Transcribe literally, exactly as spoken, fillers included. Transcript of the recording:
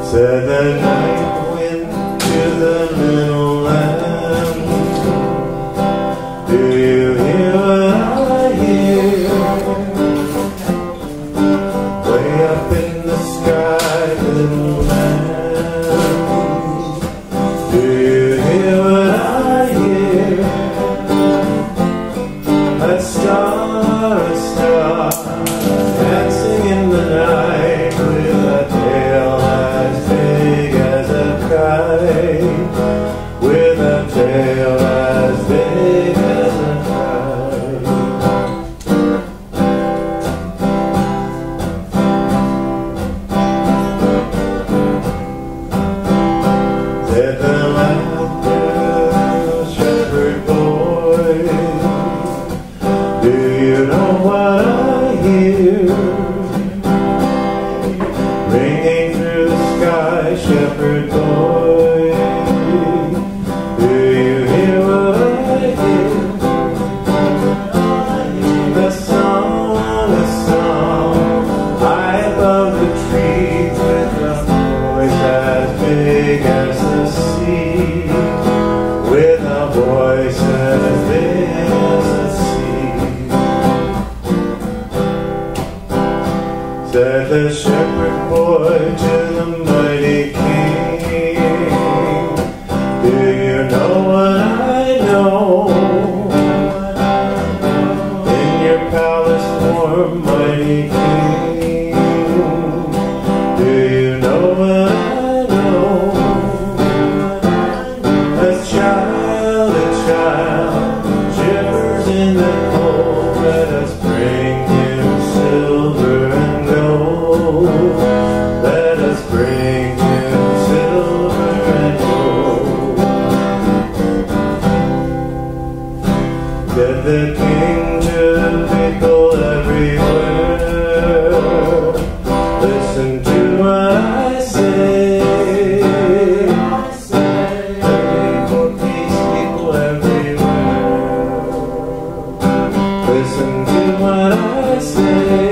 Said the night wind to the little lamb, do you hear what I hear? Way up in the sky, little lamb, do you hear what I hear? A star, a star, dancing in the night with a tail as big as a kite, with a tail as big as a kite. Said the laughter shepherd boy, do you know what I hear? Ringing through the sky, shepherd boy, do you hear what I hear? The song, the song, high above the trees, with a voice as big as the sea, with a voice as big as the sea. Said the shepherd boy to the mighty king, do you know what I know? In your palace warm, mighty king, do you know what I know? A child, a child, shivers in the cold, let us bring him silver and gold. Let us bring him silver and gold. Said the king to the people everywhere, listen to what I say. Pray for peace, people everywhere, listen to what I say.